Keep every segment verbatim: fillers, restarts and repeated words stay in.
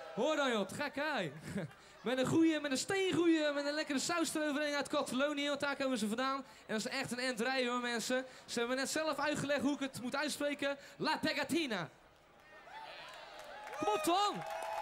Hoor dan joh, te gek hè. Met een goeie, met een steengoeie, met een lekkere saus eroverheen uit Catalonië, want daar komen ze vandaan. En dat is echt een end rijden hoor mensen. Ze hebben me net zelf uitgelegd hoe ik het moet uitspreken. La Pegatina. Kom op Tom!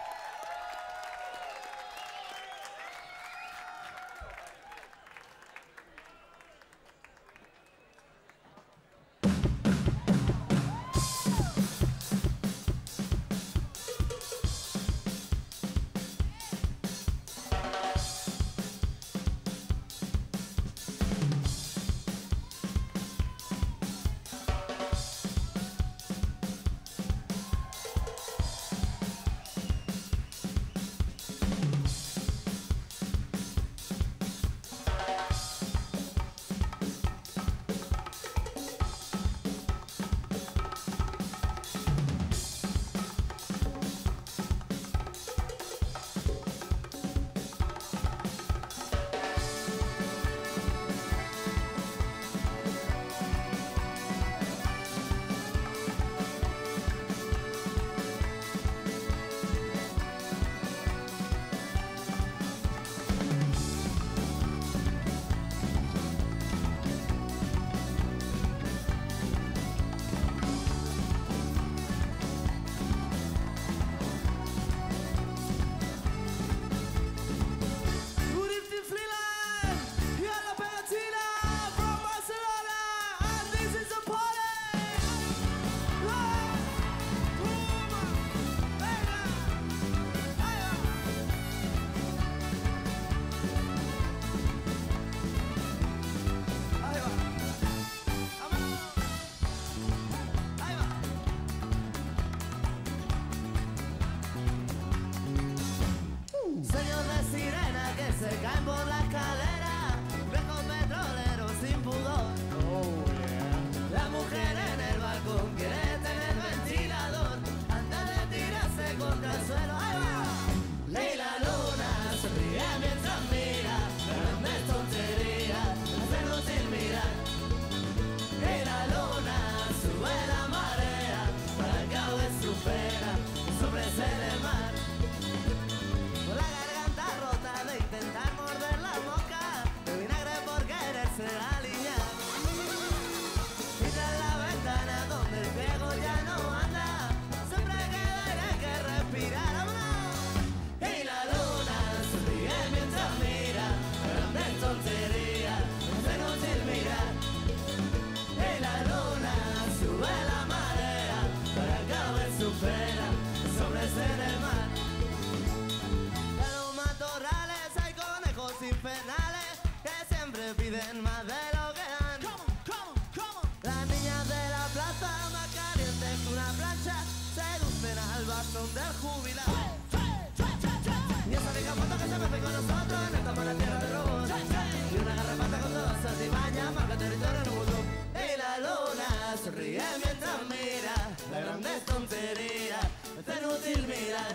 Piden más de lo que dan. Come on, come on, come on. Las niñas de la plaza, más calientes que una plancha, seducen al bastón del jubilado. Hey, hey, hey, hey, hey. Y esa rica moto que se mete con nosotros en esta mala tierra de robots. Hey, hey. Y una garrapata con dos artimañas, marca territorio en un mundo. Y la luna sonríe mientras mira la grande tontería, es inútil mirar.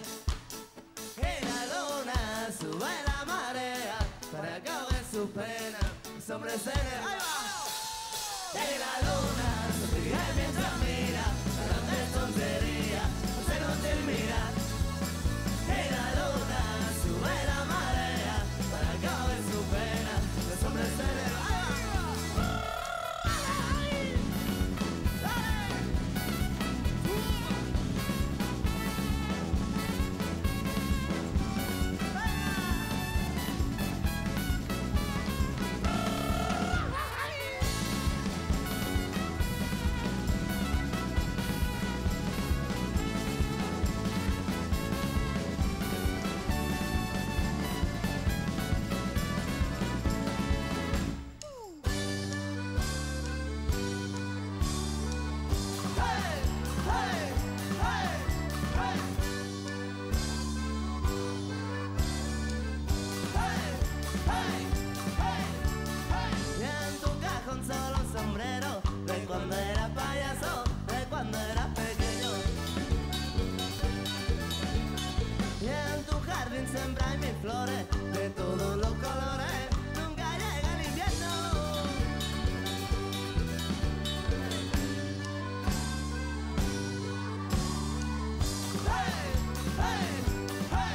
Y la luna sube la marea para que ahoguen sus penas. Hombres en el... ¡Ahí va! Y la luna sonríe mientras mira la grande tontería, no se inútil mirar. Y la luna sube la marea para que ahoguen su pena los hombres en el... ¡Ahí va! Siempre hay mil flores de todos los colores, nunca llega el invierno. Hey, hey, hey.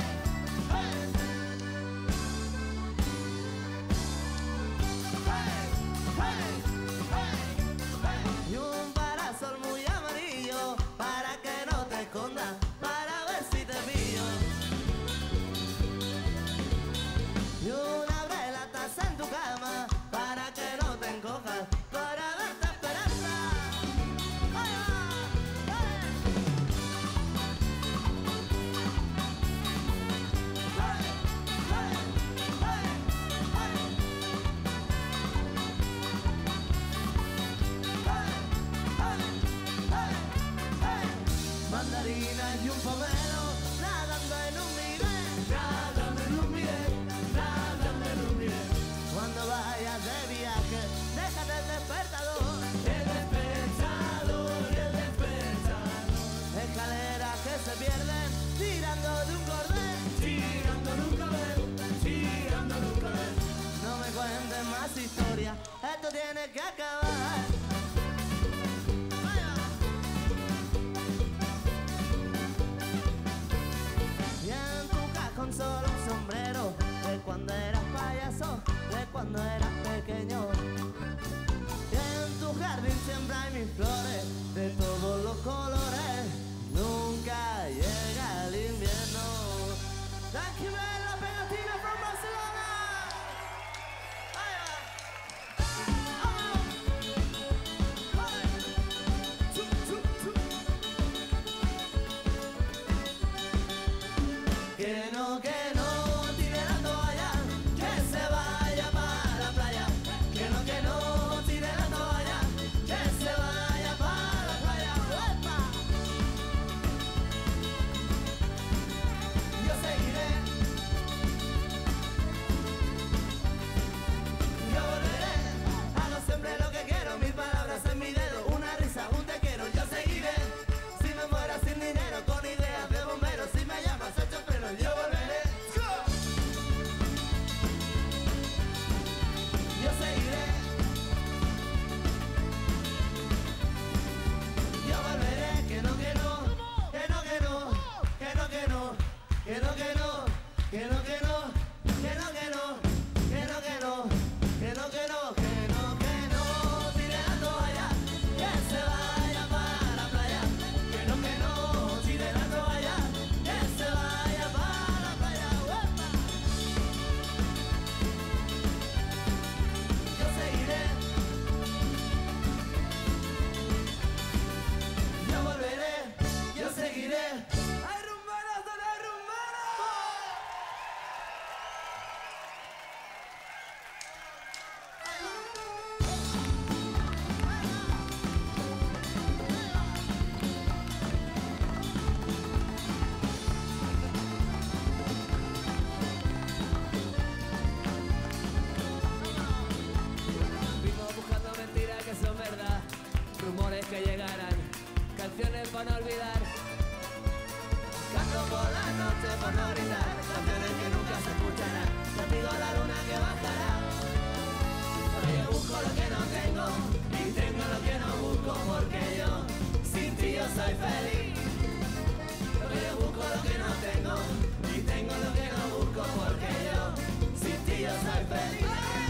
esto tiene que acabar. Y en tu cajón solo un sombrero de cuando eras payaso, de cuando eras pequeño. Y en tu jardín siempre hay mis flores de todos los colores. Nunca llega el invierno. Thank you, man. La Pegatina from Barcelona. Que no, que no tire la toalla, que se vaya para la playa. Que no, que no tire la toalla, que se vaya para la playa. ¡Epa! Yo seguiré, yo volveré, hago siempre lo que quiero, mis palabras en mi dedo, una risa, un te quiero. Yo seguiré, si me muera sin dinero, con ideas de bombero, si me llamas ocho frenos, yo volveré. Yo seguiré, yo volveré, que no, que no, que no, que no, que no, que no, que no, que no, que no, que no, que no, que no, que no, que no, que no, que no, que no, que no, tire la toalla, que se vaya para la playa. Que no, que no, tire la toalla, que se vaya para la playa. ¡Uepa! Yo seguiré, yo volveré, yo seguiré. ¡Hay rumberos, don hay rumberos! Vimos buscando mentiras que son verdad, rumores que llegarán, canciones para no olvidar. Canto por la noche por no gritar, canciones que nunca se escucharán. Castigo a la luna que bajará. Porque yo busco lo que no tengo y tengo lo que no busco, porque yo sin ti yo soy feliz. Porque yo busco lo que no tengo y tengo lo que no busco, porque yo sin ti yo soy feliz.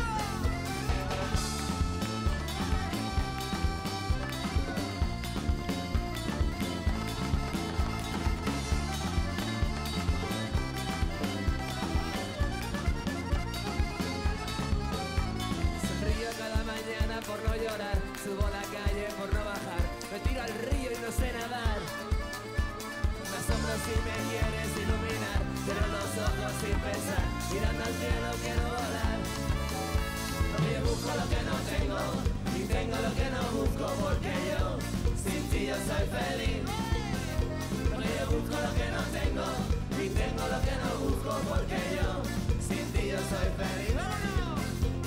Sonrío cada mañana por no llorar, subo a la calle por no bajar, me tiro al río y no sé nadar. Me asombro si me quieres iluminar, pero los ojos sin pensar, mirando al cielo quiero volar. Porque yo busco lo que no tengo y tengo lo que no busco, porque yo sin ti yo soy feliz. Porque yo busco lo que no tengo y tengo lo que no busco, porque yo sin ti yo soy feliz. ¡Vámonos!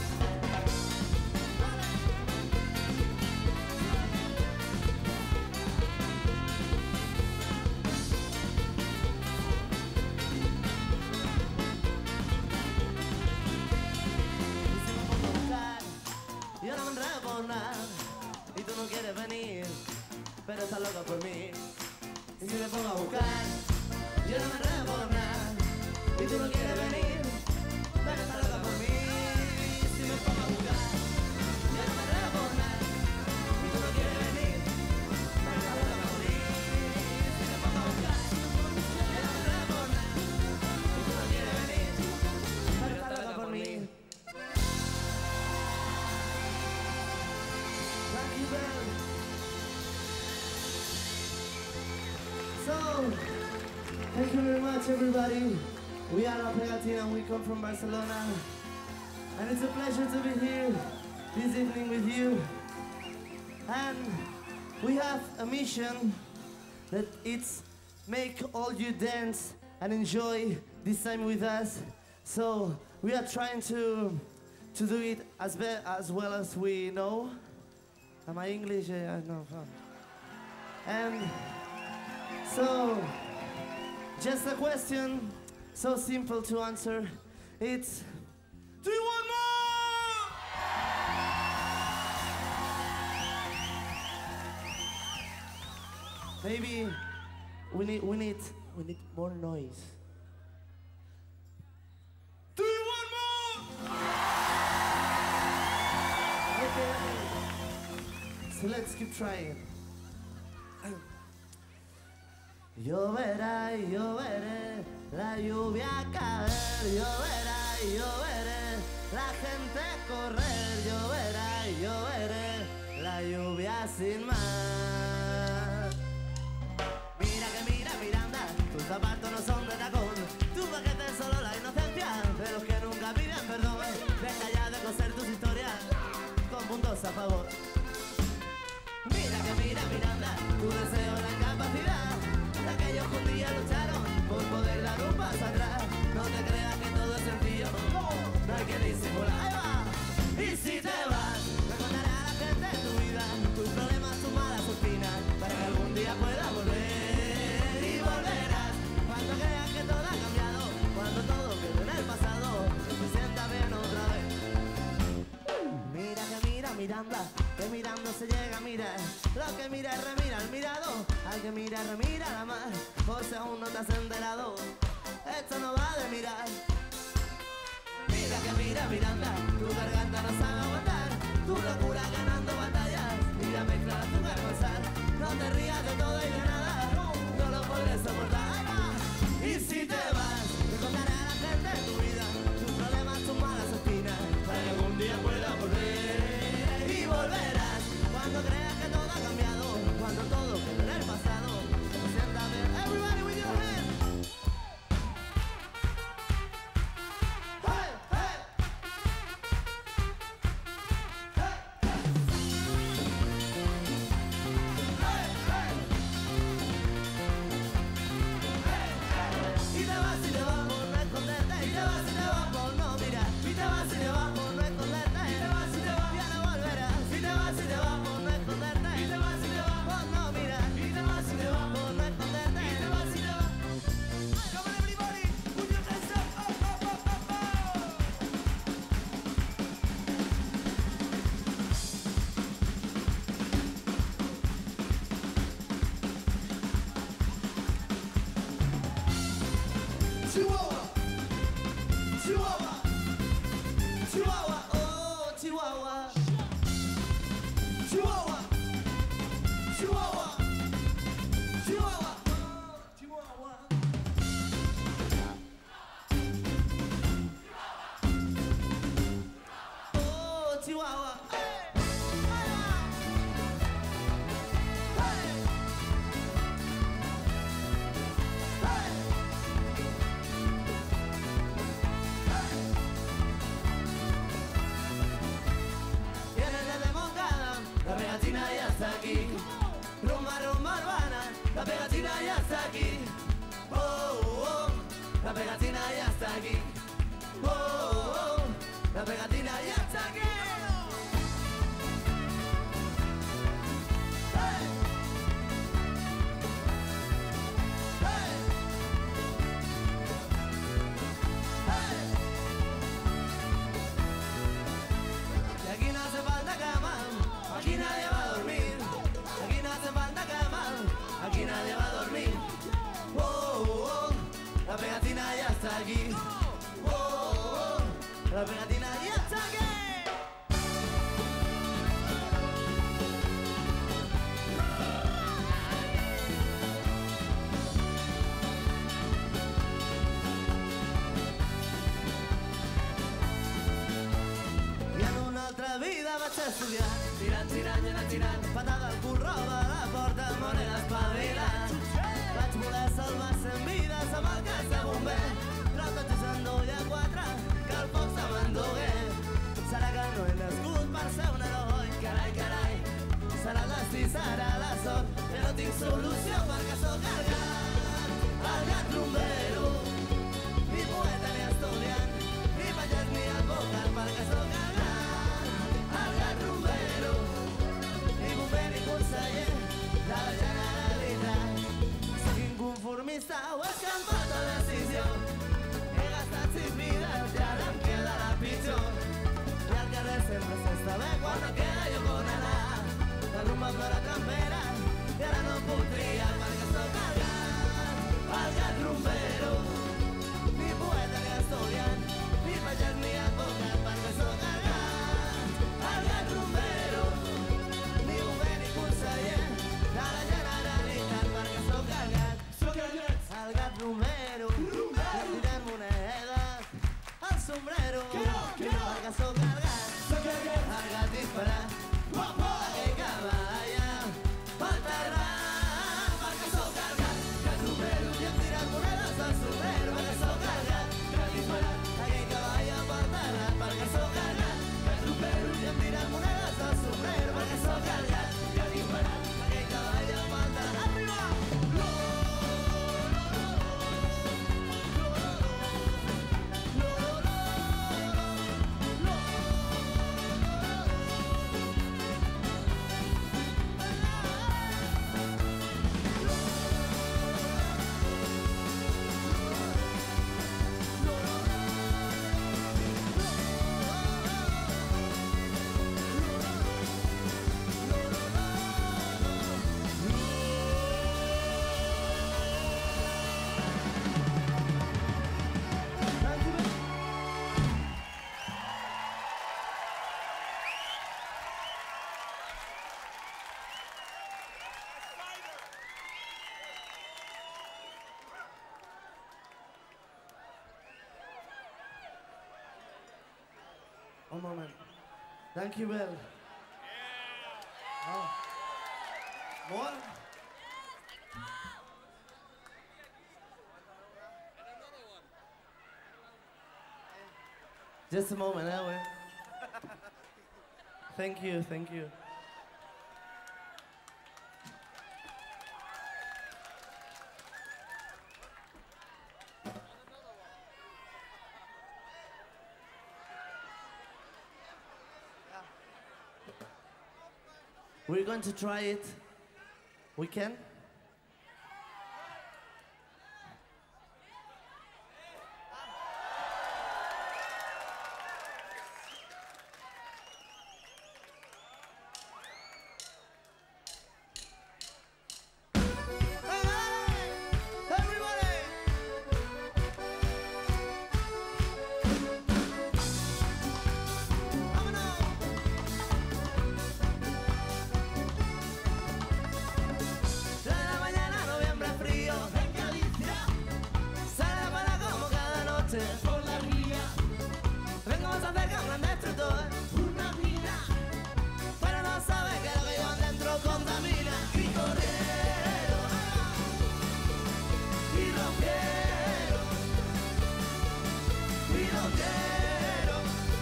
Yo no me enredo por nada y tú no quieres venir, pero estás loca por mí. Y si me pongo a buscar, yo no me enredo por nada y tú no quieres venir, pero estás loca por mí. Y si me pongo a buscar, yo no me enredo por nada y tú no quieres venir, pero estás loca por mí. Y si me pongo a buscar, yo no me enredo por nada y tú no quieres venir, pero estás loca por mí. Thank you, Ben. So, thank you very much, everybody. We are La Pegatina and we come from Barcelona. And it's a pleasure to be here this evening with you. And we have a mission that it's make all you dance and enjoy this time with us. So, we are trying to to do it as, be as well as we know. Am I English? Yeah, I know. And so, just a question, so simple to answer. It's, do you want more? Maybe we need, we need, we need more noise. Do you want more? Okay. So let's keep trying. Lloverá y lloveré, la lluvia caer, lloverá y lloveré, la gente correr, lloverá y lloveré, la lluvia sin mar. Mira que mira Miranda, tus zapatos no son de tacón, tu paquete es solo la inocencia de los que nunca piden perdón. Deja ya de coser tus historias con puntos a favor. Mira que mira Miranda, tu deseo es la incapacidad de aquellos que un día lucharon por poder dar un paso atrás. No te creas que todo es sencillo, no hay que disimular. Ahí va. Y si te vas, recordaré a la gente en tu vida tus problemas, tus malas, tus pinas, para que algún día puedas volver. Y volverás cuando creas que todo ha cambiado, cuando todo quede en el pasado, que te sienta bien otra vez. Mira que mira Miranda, que mirando se llega a mirar. Lo que mira es remira al mirado, al que mira remira la mar. Por si aún no te has enterado, esto no va de mirar. Mira que mira Miranda, tu garganta no sabe aguantar, tu locura ganando batallas y ya mezclas tu carpasar. No te rías de todo y de nada, no lo podré soportar. Ahí va. Y si te vas, recordaré a la gente de tu vida tus problemas, tus malas espinas, para que algún día puedas volver. Y volverás cuando creas que todo ha cambiado, cuando todo quede en el pasado, que te sientas bien. Everybody with your hands. Hey, hey. Hey, hey. Hey, hey. Y te vas y te vas por no esconderte, y te vas y te vas por no mirar, y te vas y te vas por no esconderte, y te vas y te vas, ya no volverás. Y te vas y te vas por no esconderte, y te vas y te vas por no mirar, y te vas y te vas por no esconderte, y te vas y te vas. Come on everybody, put your hands up, up, up, up, up, up. Chihuahua, Chihuahua, Chihuahua, oh Chihuahua, Chihuahua, Chihuahua, Chihuahua, oh Chihuahua. Oh Chihuahua, hey, hey, hey. Viene desde Moncada, la pegatina ya está aquí. Rumba, rumba urbana, la pegatina ya está aquí. Oh, oh, oh, la pegatina ya está aquí. Oh, oh, oh, la pegatina ya está aquí. Hey. Hey. Hey. Y aquí no hace falta cama, aquí nadie va a dormir. Aquí no hace falta cama, aquí nadie va a dormir. Oh, oh, oh, la pegatina ya está aquí. Oh, oh, oh, la pegatina ya está aquí. I en una altra vida vaig estudiar, tirant, tirant i anant tirant, patada al cul, roba a la porta, moneda espavilant. Vaig voler salvar cent vides amb el cas de bomber, però tot és en dos i a quatre, que el foc se m'endugué. Serà que no he nascut per ser un heroi, carai, carai. Serà el destí, serà la sort, que no tinc solució perquè sóc el gat, el gat rumbero. Ni poeta ni estudiant, ni pagès ni advocat, perquè sóc el gat, el gat rumbero. Ni bomber ni conseller de la Generalitat. Sóc inconformista o és que em falta decisió. One moment. Thank you, Bill. Oh. More? Just a moment, eh, wait. Thank you, thank you. We're going to try it. We can? Por la vía, Venimos a hacer que un gran destructor, una mina, pero no sabe que lo que llevan dentro contamina. picorero y rockero, Y lo quiero,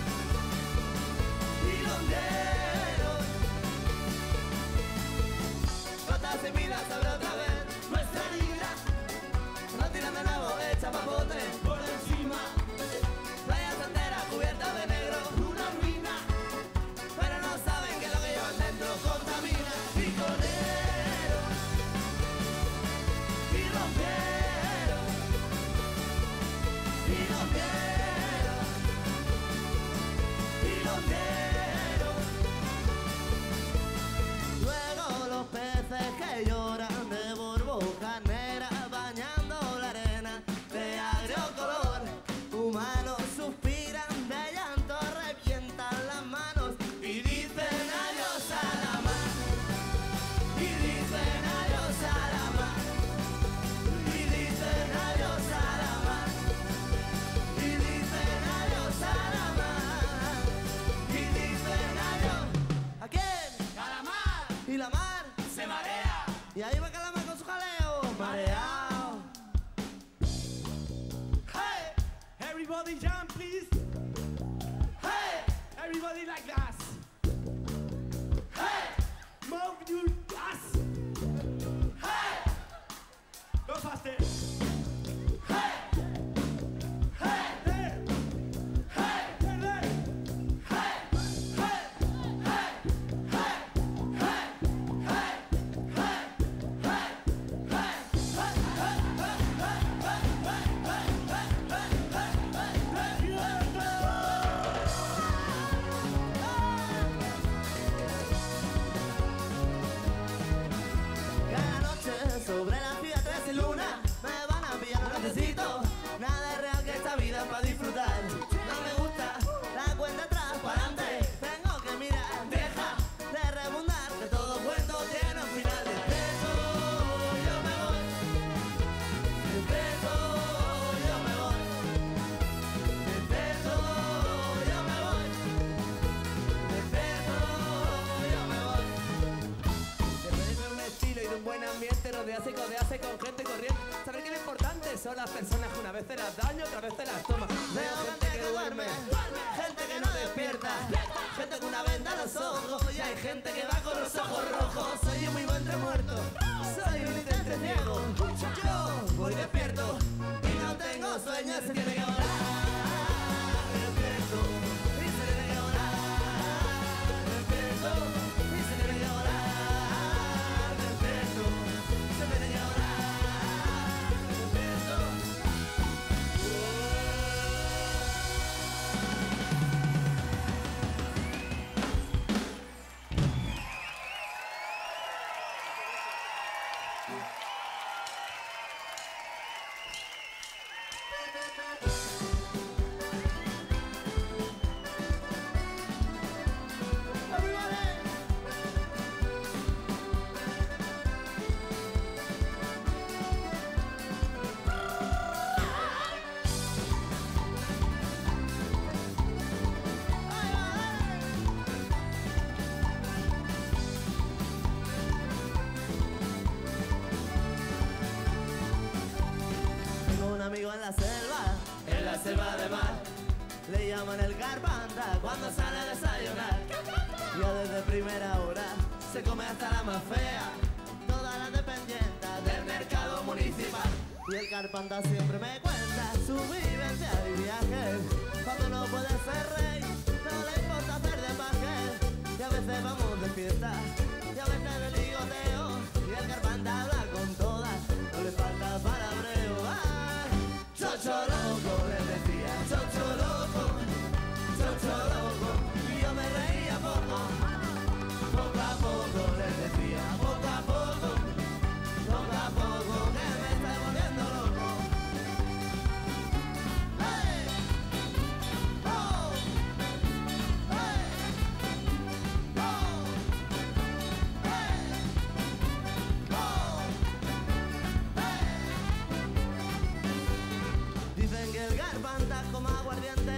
y longuero. gotas sin vida sobre otra vez. Nuestra liga No tiran de nuevo, echa papote. por encima, Playas enteras cubiertas de negro, una mina, pero no saben que lo que llevan dentro contamina. picorero y rockero, Y lo quiero, y longuero. luego los peces que lloran de burbujas negras bañando la arena de agrio color. Humanos suspiran de llanto, revientan las manos y dicen adiós a la mar. Y dicen adiós a la mar. Y dicen adiós a la mar. Y dicen adiós a la mar. Y dicen adiós. ¿A quién? Calamar Y la mar. se marea. Y ahí va Calamar con su jaleo, mareado. Hey, everybody jump, please. Hey, everybody like that. Hey, move your ass. Hey, go faster. Hey, hey, hey, hey, hey, hey, hey, hey, hey, hey, hey, hey, Cada noche sobre la ciudad tres y luna me van a pillar, no necesito nada es real que esta vida para disfrutar. No me gusta la cuenta transparente, tengo que mirar, deja de rebundar, que todo cuento tiene un final. Despecho, yo me voy, despecho, yo me voy, despecho, yo me voy, despecho, yo me voy. Después de un estilo y de un buen ambiente, rodearse y codearse con gente corriente. Saber que lo importante son las personas que una vez te las daño, otra vez te las toma. Veo gente que duerme, gente que no despierta, gente con una venda en los ojos y hay gente que va con los ojos rojos. Soy un vivo entre muertos, soy un entre ciego. Yo voy despierto y no tengo sueño, se tiene que volar. Despierto y se tiene que volar. Despierto y se tiene que volar. Despierto, se tiene que volar. Despierto. se va de mar. Le llaman el garpanta cuando sale a desayunar. Ya desde primera hora se come hasta la más fea, todas las dependientes del mercado municipal. Y el garpanta siempre me cuenta su vivencia y viajes. Cuando no puede ser rey, no le importa hacer de paje. Y a veces vamos de fiesta, y a veces de ligoteo. Y el garpanta habla con todas, no le falta palabreo. ¡Ay! Chocho loco, le decía, chocho loco, chocho loco. Y yo me reía poco, poco a poco, le decía, poco a poco, poco a poco, que me estoy volviendo loco. ¡Hey! ¡Oh! ¡Hey! ¡Oh! ¡Hey! ¡Oh! ¡Hey! Dicen que el garpanta como aguardiente.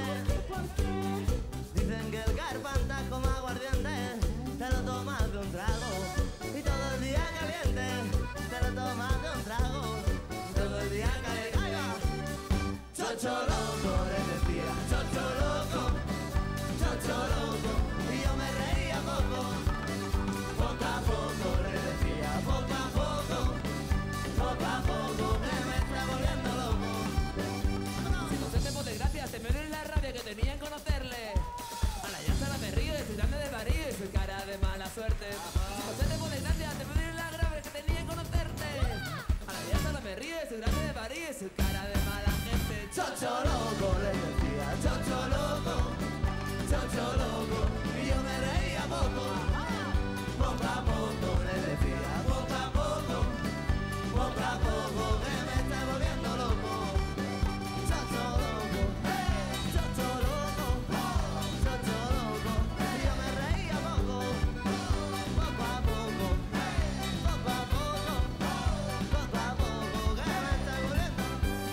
Dicen que el garpanta como aguardiente. Te lo tomas de un trago y todo el día caliente. Te lo tomas de un trago y todo el día caliente. ¡Ay, va! Chocho loco, le decía, chocho loco, chocho loco. Y yo me reía poco, poco a poco, le decía, poco a poco, poco a poco, que me está volviendo loco. Si José, por desgracia, se me dio en la rabia que tenía en conocerle. A la ya sala me río, estoy grande de varío y soy cara de mala suerte. Si José, por desgracia, se me dio en la rabia que tenía en conocerte. A la ya sala me río, estoy grande de varío y soy cara de mala gente. Chocho loco, le decía, chocho loco, chocho loco. Y yo me reía poco, poco a poco, le decía, poco a poco, poco a poco, que me está volviendo loco. Chocho loco, hey, chocho loco, chocho loco. Y yo me reía poco, poco a poco, poco a poco, poco a poco, que me está volviendo.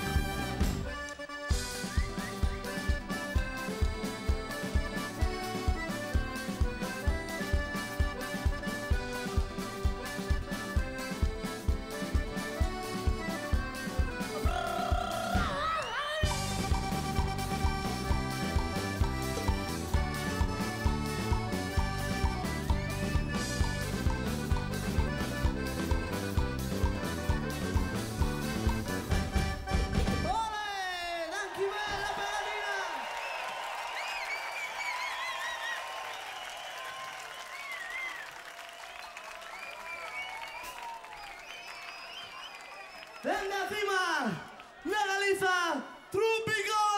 ¡Ole! ¡Danky Bell, la Pegatina! ¡Venga encima! ¡Legaliza Tropical!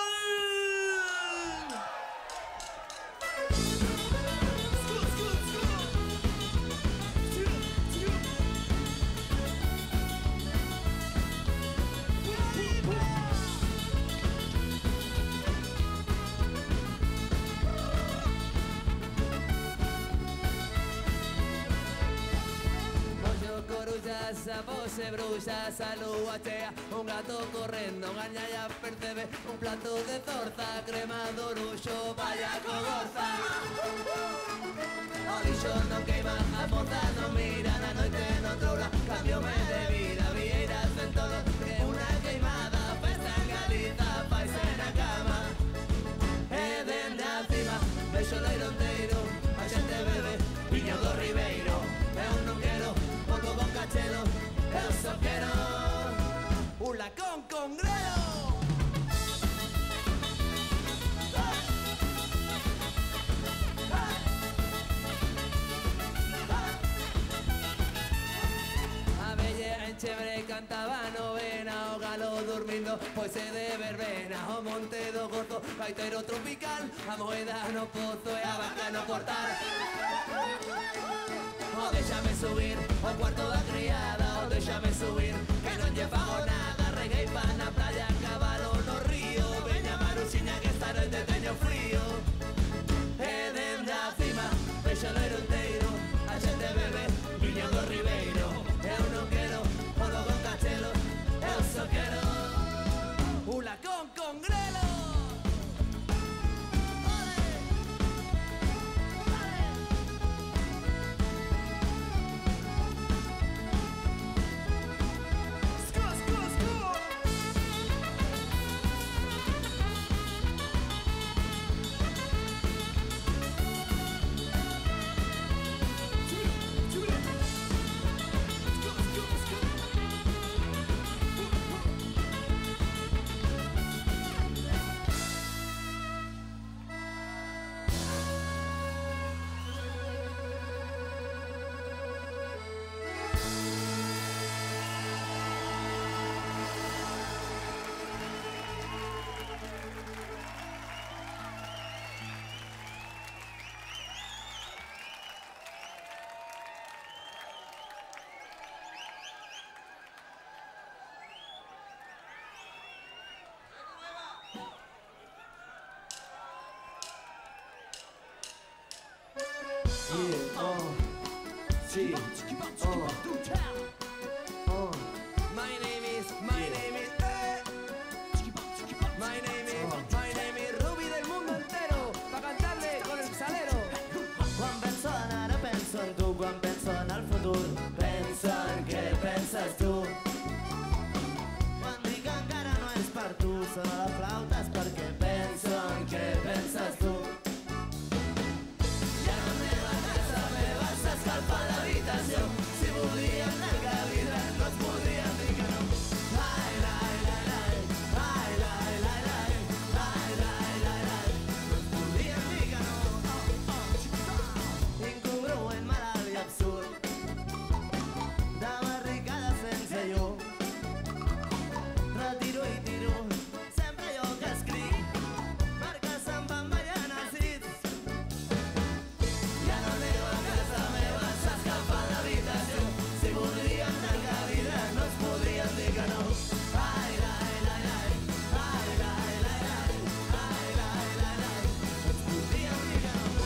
Scoot, scoot, scoot. Scoot, scoot. Whoa, whoa. Pollo corulla, sapo se brulla, salud achea, un gato corriendo, gaña ya percebe, un plato de torta, crema d'orullo, vaya cogorza. Olixo no queima, a moza no miran, a noite no troula, cambiome de vida, vieiras en todo, que una queimada, festa en Galiza, fais na cama. E dende a cima, vexo leironteiro, a xente bebe, viño do Ribeiro, eu non quero pouco con cachelo, eu só quero un lacón con grelo. A bella en Chebre cantaba novena, o galo dormindo, pois é de verbena, o monte do gozo, gaitero tropical, a moeda no pozo e a vaca no portal. O déxame subir ao cuarto da criada, o déxame subir, que non lle fago nada, reggae pa na playa, cabalo no río, veña maruxiña que esta noite teño frío. E dende a cima, vexo o leironteiro, a xente bebe, viño do Ribeiro, eu non quero polo con cachelo, eu só quero un lacón con grelo. Scoot, scoot, scoot. G. Oh. Oh. My name is, my name is, eh. My name is, my name is Ruby del mundo entero. Pa' cantarle con el salero. Quan penso en ara penso en tu, quan penso en el futur penso en què penses tu. Quan dic que encara no és per tu, sona la flauta és perquè penso en què penses tu. Ja no anem a casa meva, s'escalfa l'habitació. Si voldríem tancar vidres no ens podríem dir que no. Ai, lai, lai, lai, ai, lai, lai, lai, ai, lai, lai, lai, no ens podríem dir que no. Incongruent, malalt i absurd, de barricada sense llum. Retiro i tiro sempre allò que escric, perquè se'n van ballant els dits. Ja no aneu a casa meva, s'escalfa l'habitació. Si voldríem tancar vidres no ens podríem dir que no. Ai, lai, lai, lai, ai, lai, lai, lai, ai, lai, lai, lai, no ens podríem dir que no.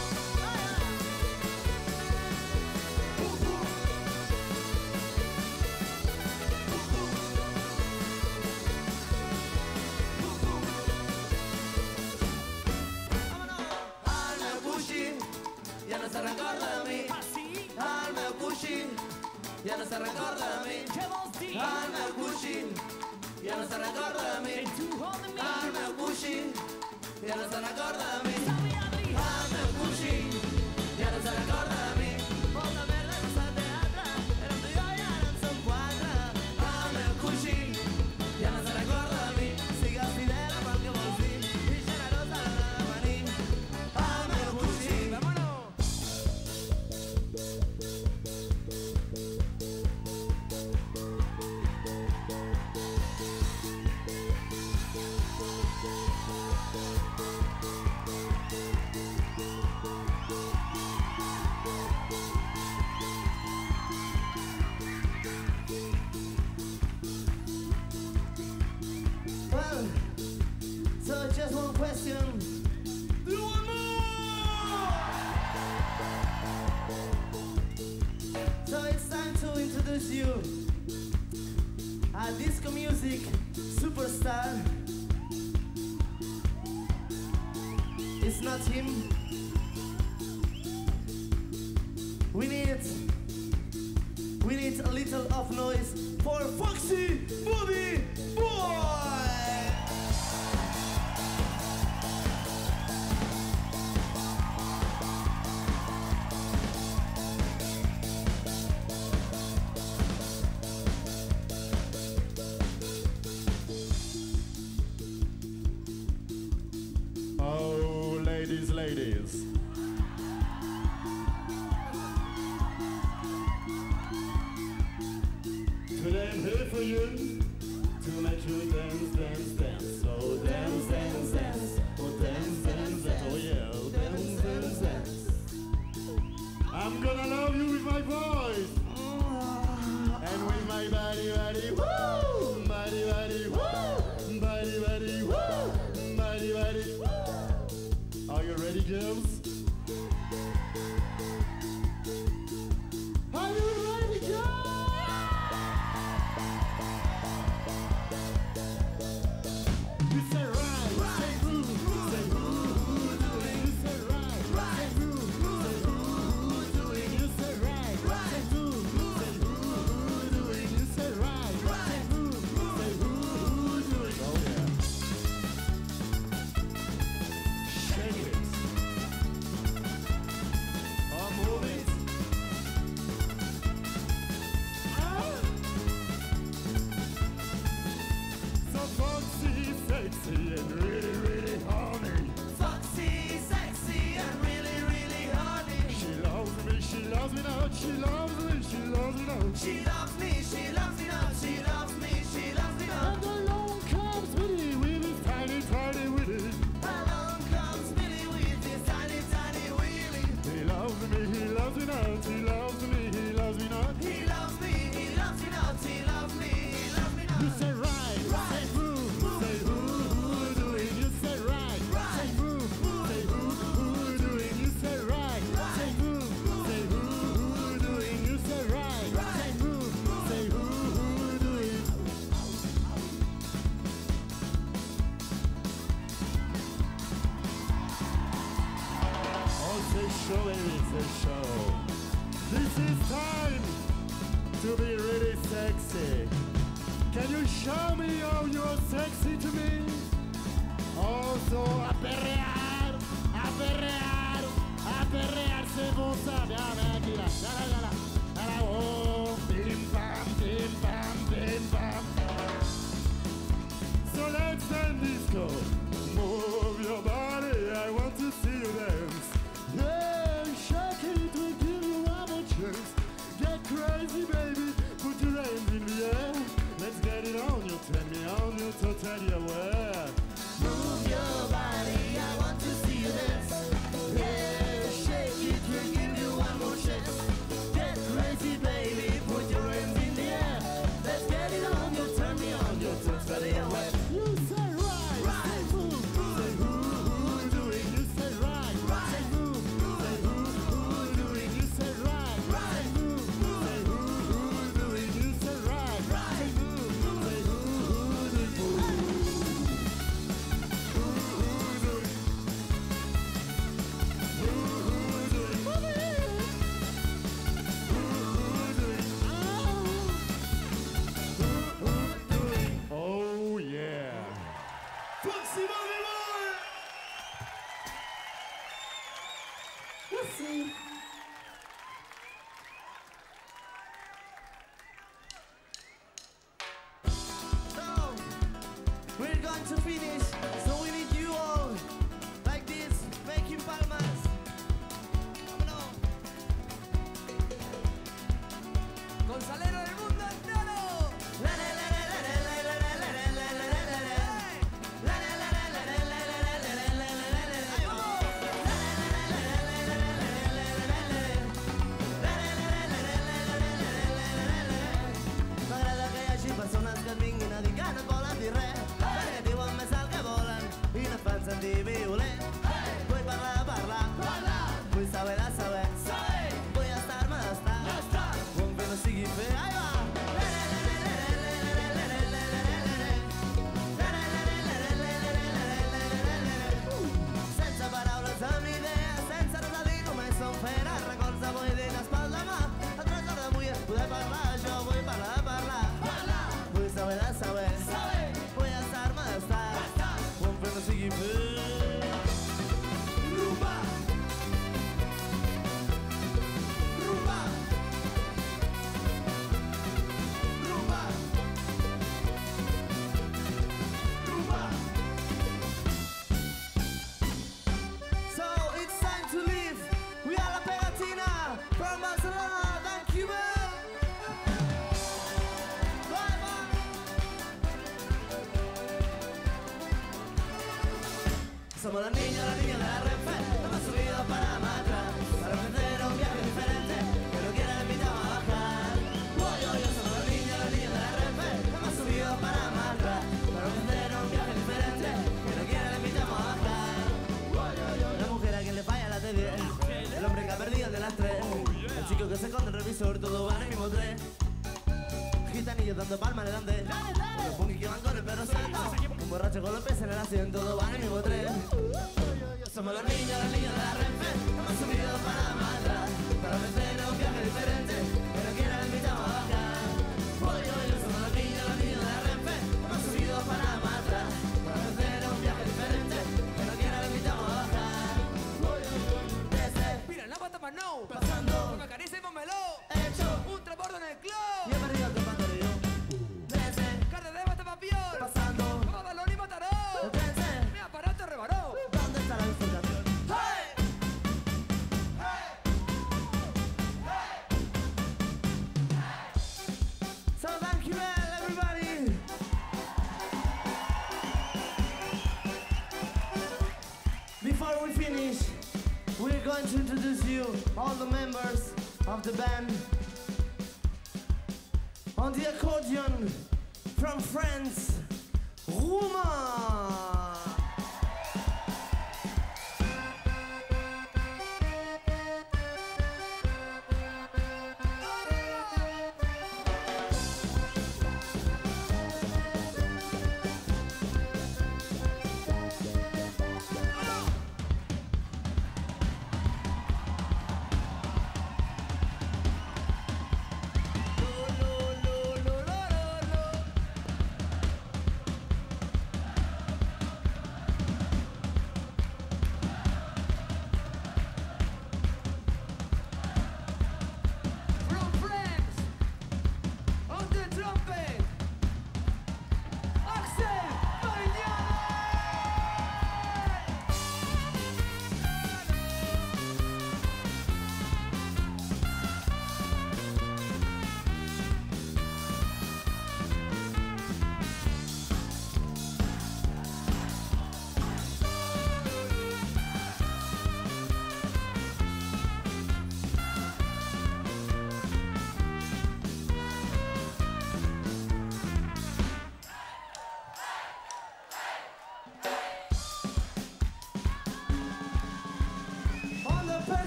El meu coixí ja no se recorda de mi. El meu coixí ja no se recorda de mi. El meu coixí ja no se recorda de mi. El meu coixí ja no se recorda de mi. El meu coixí ja no se recorda de mi. Molta merda no s'ha teatre, érem tu i jo i ara en som quatre. El meu coixí ja no se recorda de mi. Sigues fidel amb el que vols dir i generós a l'hora de venir. El meu coixí, vámonos! Well, so just one question. Do one more! So it's time to introduce you a disco music superstar. It's not him. We need, we need a little of noise for Foxy Booby Boy. Oh, ladies, ladies. Today I'm here for you to make you dance, dance, dance. Oh, dance, dance, dance. Oh, dance, dance, dance. Oh, yeah. Oh, dance, dance, dance. I'm gonna love you with my voice and with my body, body, woo! Body, body, woo! Body, body, woo! Body, body, woo! Are you ready, girls? Are you ready, girls? You say right, say who, say who, who doing? You say right, say who, say who, who doing? You say right, say who, say who, who doing? You say right, say who, say who, who doing? Oh yeah. Shake it. Oh, move it. Ah. So foxy, sexy, and really, really horny. Foxy, sexy, and really, really horny. She loves me, she loves me now, she loves me, she loves me now. She loves me, she loves me now, she loves me, she loves me now. And along comes Willy with his tiny, tiny Willy. Along comes Billy with his tiny, tiny wheelie. He loves me, he loves me not, he loves me, he loves me not. He loves me, he loves me not, he loves me, he loves me not. You say right, say who, say who, who doing? You say right, say who, say who, who doing? You say right, say who, say who, who doing? You show, baby, it's a show. This is time to be really sexy. Can you show me how you're sexy to me? Also, a perrear, a perrear, a perrear, c'est bon ça. Viens, viens, aquí, là, là, là, là, là, là, oh, bim, bam, bim, bam, bim, bam. So let's dance disco. Move your body, I want to see you dance. Yeah, shake it, we'll give you one more chance. Get crazy, baby, put your hands in the air. Let's get it on, you turn me on, you totally aware. Move your body, I want to see you dance. Yeah, shake it, we'll give you one more chance. Get crazy, baby, put your hands in the air. Let's get it on, you turn me on, you totally aware. You say right, right. Say who, say who, who do it, you say right, right. Say who, say who, who do it, you say right, right. Say who, say who, who do it, you say right, right. Say who, say who, who do it, who, who, who do it, who, who do it, who, who do it, who, who do it, oh yeah. Próximo nivel. So, we're going to finish, so we need you all, like this, making palmas. Vámonos. Con salero del mundo entero. La, la, la, la, la, la, la, la, la, la, la, la, la, la, la. La, la, la, la, la, la, la, la, la, la, la, la, la, la, la. Ahí vamos. La, la, la, la, la, la, la, la, la, la, la, la, la, la. La, la, la, la, la, la, la, la, la, la, la, la. M'agrada que hi hagi persones que et vinguin a dir que no et volen dir res, perquè diuen més el que volen i no et fan sentir violent. Vull parlar, parlar, vull saber de saber, vull estar-me d'estar, on que no sigui fer. Ahí va! Sense paraules amb idees, sense res a dir, només són feres, records avui dines pel demà. El tresor d'avui és poder parlar, jo vull parlar, parlar, vull saber de saber, vull estar-me d'estar, on que no sigui fer. Rumba! Rumba! Rumba! Rumba! So it's time to leave. We are la Pegatina from Barcelona. Thank you, man. Bye bye. Somos los niños, los niños de la Renfe. Hemos subido para Matra para ofrecer un viaje diferente que no quiera le invitamos a bajar. Uy, uy, uy, somos los niños, los niños de la Renfe. Hemos subido para Matra para ofrecer un viaje diferente que no quiera le invitamos a bajar. La mujer a quien le falla la T diez, el hombre que ha perdido el de las tres, el chico que se esconde en el revisor, todo va en el mismo tren. Gitanillos dando palmas delante, los punkis que van con el perro santo, un borracho con los pies en el asiento, todo va en el mismo tren. Somos los niños, los niños de la Renfe, hemos subido para Matra para ofrecer un viaje diferente que no quiera le invitamos a bajar. Uy, uy, uy, somos los niños, los niños de la Renfe, hemos subido para Matra para ofrecer un viaje diferente que no quiera le invitamos a bajar. Uy, uy, uy, desde Mira, la pata más no. pasando, Con acaricia y pónmelo. he hecho Un transbordo en el club. y he perdido el zapaterío. Desde Carne de bata pa' pior. pasando, Vamos a balón y mataró. desde Mi aparato rebaró. ¿dónde está la bifurcación? ¡Hey! ¡Hey! ¡Hey! So thank you everybody. Before we finish, we're going to introduce you all the members of the band. On the accordion from France, Romain.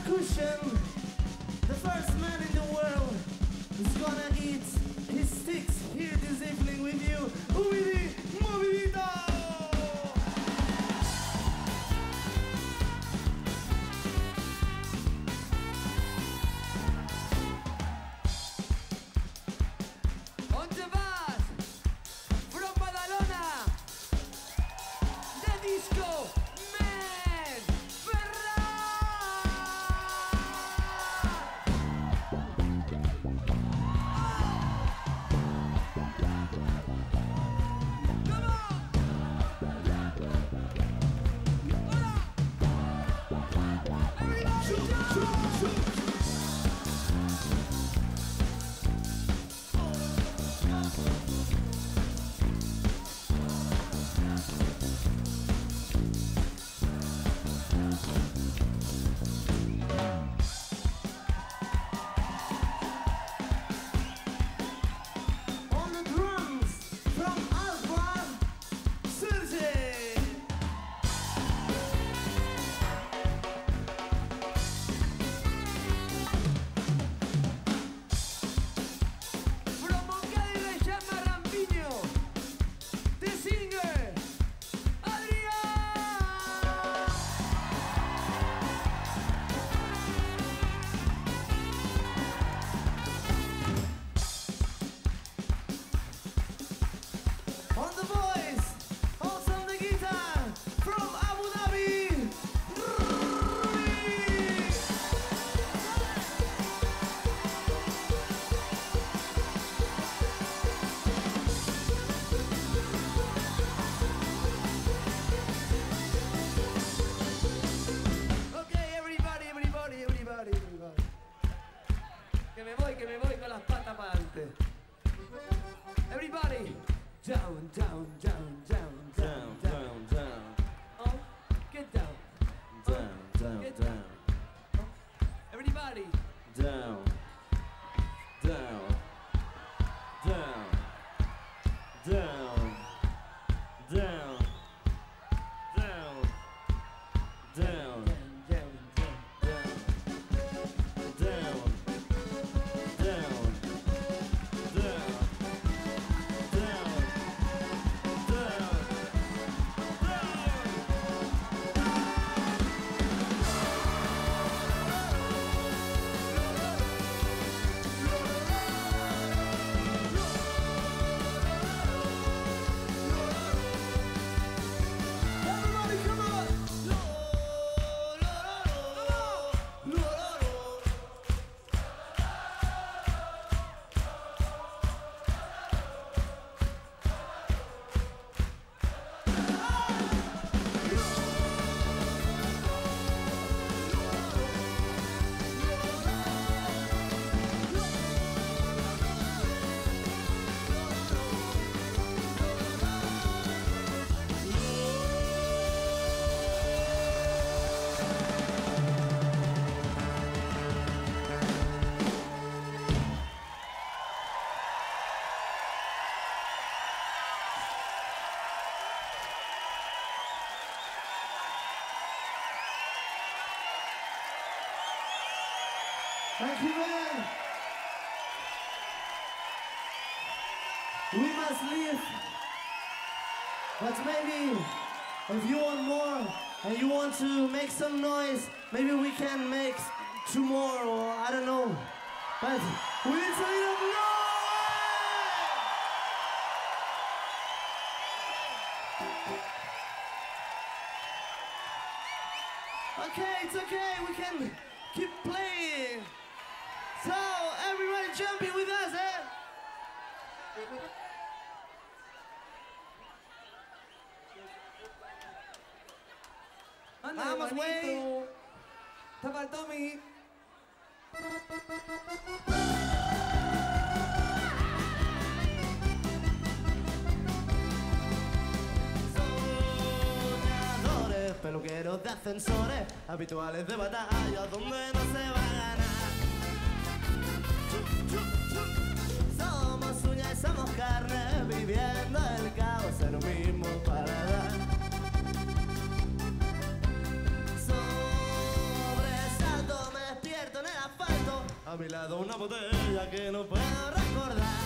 cushion. The first man in the world is gonna eat his sticks here this evening with you. Ubidi Movidito! ¿Dónde vas? From Badalona. The disco man. Ferran. Come on. Everybody jump. On the drums from Alvar, Sergey. From Moncada y Reyama Rampiño. The singer. Adrián. On the voice, also on the guitar, from Abu Dhabi, Rui. Okay, everybody, everybody, everybody, everybody. Que me voy, que me voy con las patas para adelante. Everybody. Down, down, down, down, down, down, down. Oh, get down. Down, down, Get down, Oh, everybody. down, down, down, down, down, down, down, down, Down, down, down. down, down, down, down, Everybody come on! Thank you, man. We must leave. But maybe if you want more and you want to make some noise, maybe we can make two more or I don't know. But we need a little noise! Okay, it's okay, we can keep playing. So, everybody jumping with us, eh? Ándale, Vamos, güey. manito. Te faltó mi. Soñadores, peluqueros de ascensores, habituales de batallas donde no se va a ganar. Somos uñas y somos carne, viviendo el caos en un mismo paladar. Sobresalto me A mi lado una botella que no puedo recordar.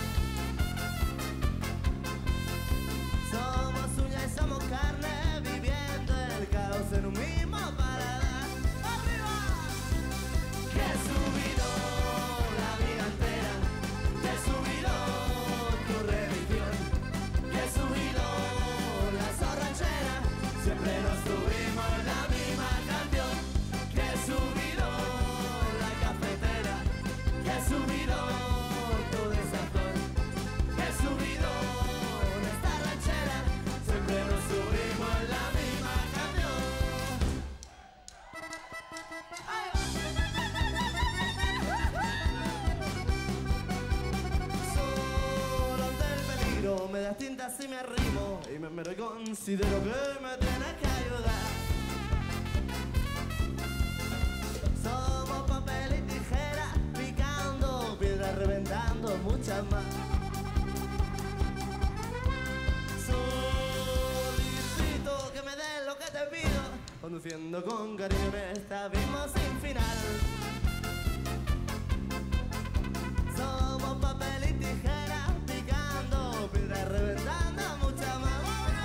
Somos uña y somos carne, viviendo el caos en un mismo paladar. ¡Arriba! Que subido la vida entera, que subido tu religión, que subido la zorrachera, siempre nos tuvimos en la misma canción. Que subido la cafetera, que subido tu desazón, que subido esta ranchera, siempre nos subimos en la misma canción. Solo ante el peligro me das tintas y me arrimo y me, me reconsidero que me tienes que ayudar. Somos papel y tijera, picando piedras, reventando muchas más. Solicito que me des lo que te pido, conduciendo con cariño en este abismo sin final. Somos papel y tijera, picando piedras, reventando muchas más.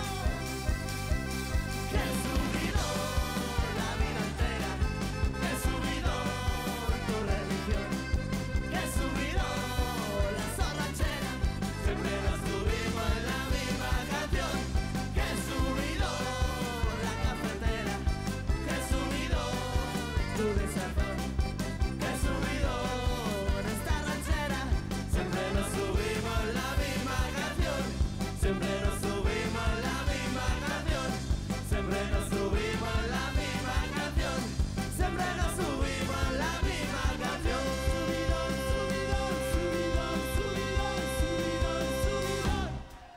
Que subido la vida entera, que subido tu religión, que subido la zorrachera, siempre nos subimos en la misma canción. Que subido la cafetera, que subido tu desazón, que subido en esta ranchera, siempre nos subimos en la misma canción. Siempre nos subimos en la misma canción. Siempre nos subimos en la misma canción. Siempre nos subimos en la misma canción. Subidón, subidón, subidón, subidón, subidón,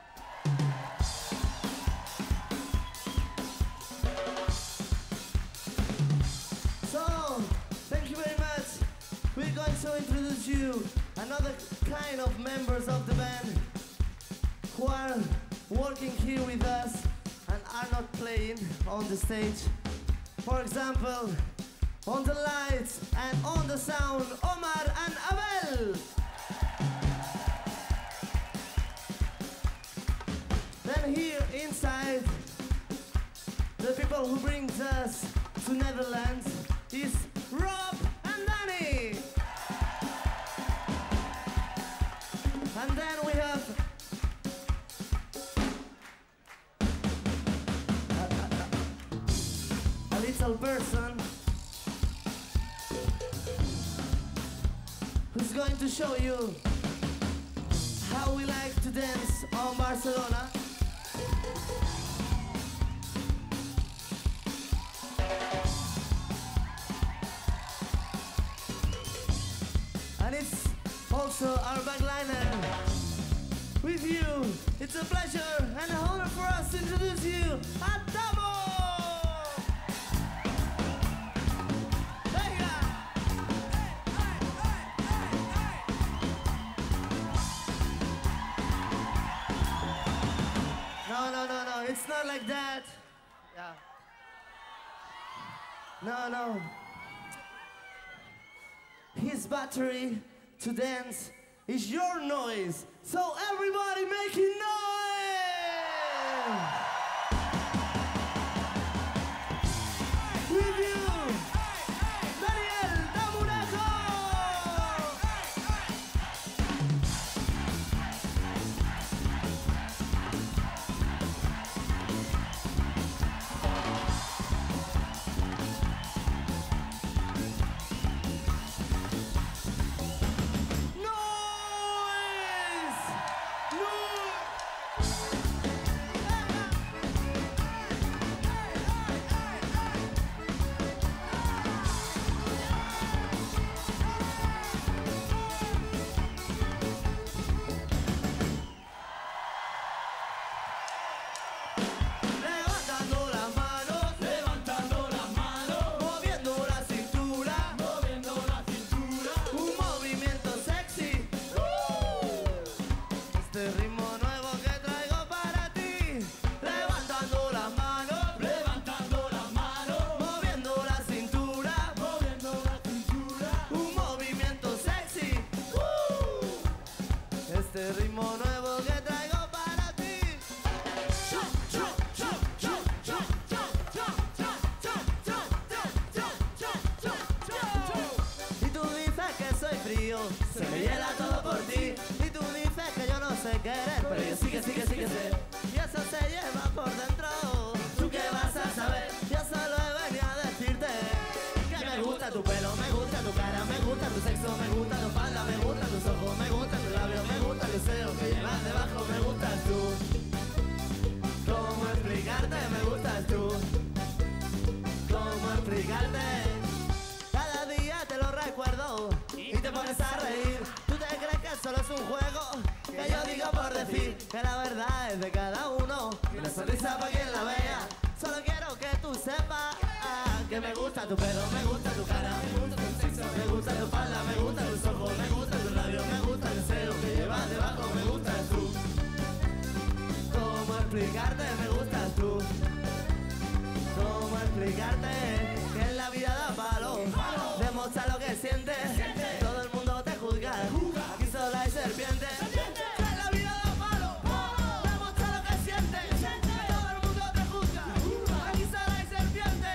subidón. So, thank you very much. We're going to introduce you another kind of members of the band who are working here with us and are not playing on the stage. For example, on the lights and on the sound, Omar and Abel. Then here inside, the people who brings us to Netherlands is Rob and Danny. And then we have a, a, a, a little person who's going to show you how we like to dance on Barcelona. And it's also our backliner with you. It's a pleasure and an honor for us to introduce you, Adamo! Venga! No, no, no, no, it's not like that. Yeah. No, no. His battery to dance is your noise. So everybody making noise! With you, Daniel Damunaco! Noise! Noise! vacío, se me llena todo por ti. Y tú dices que yo no sé querer, pero yo sí que sí que sí que sé. Y eso se lleva por dentro. ¿Tú qué vas a saber? Yo solo he venido a decirte que me gusta tu pelo, me gusta tu cara, me gusta tu sexo, me gusta tu falda, me gustan tus ojos, me gustan tus labios, me gusta el deseo que llevas debajo, me gustas tú. ¿Cómo explicarte? Me gustas tú. ¿Cómo explicarte? Cada día te lo recuerdo y te pones a reír. Tú te crees que solo es un juego que yo digo por decir que la verdad es de cada uno y la sonrisa para quien la vea. Solo quiero que tú sepas que me gusta tu pelo, me gusta tu cara, me gusta tu sexo, me gusta tu falda, me gustan tus ojos, me gustan tus labios, me gusta el deseo que llevas debajo, me gustas tú. ¿Cómo explicarte? Me gustas tú. ¿Cómo explicarte que en la vida da palo? Demuestra lo que sientes. Todo el mundo te juzga. Aquí solo hay serpientes. Que en la vida da palo. Demuestra lo que sientes. Todo el mundo te juzga. Aquí solo hay serpientes.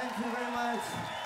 Thank you very much.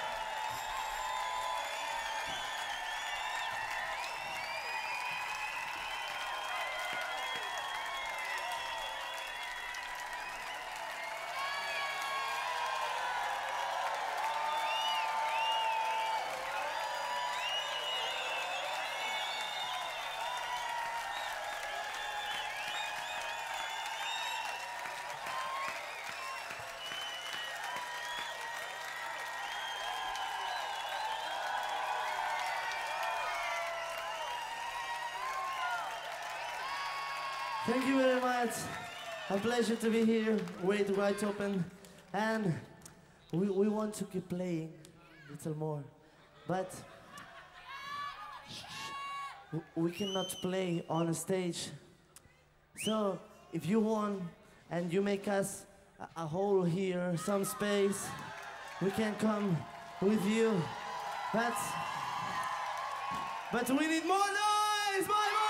Thank you very much. A pleasure to be here, way to wide open. And we, we want to keep playing a little more. But w- we cannot play on a stage. So if you want and you make us a, a hole here, some space, we can come with you. But, but we need more noise, my boy!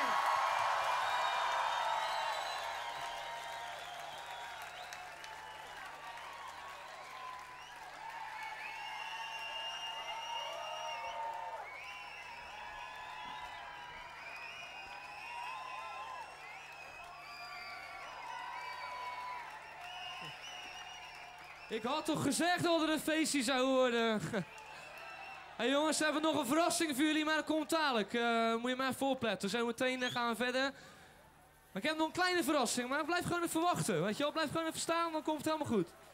Ik had toch gezegd dat er een feestje zou worden. Hey jongens, we hebben nog een verrassing voor jullie, maar dat komt dadelijk. Uh, moet je maar even opletten. Zo meteen uh, gaan we verder. Maar ik heb nog een kleine verrassing, maar blijf gewoon even wachten. Weet je wel, blijf gewoon even staan, dan komt het helemaal goed.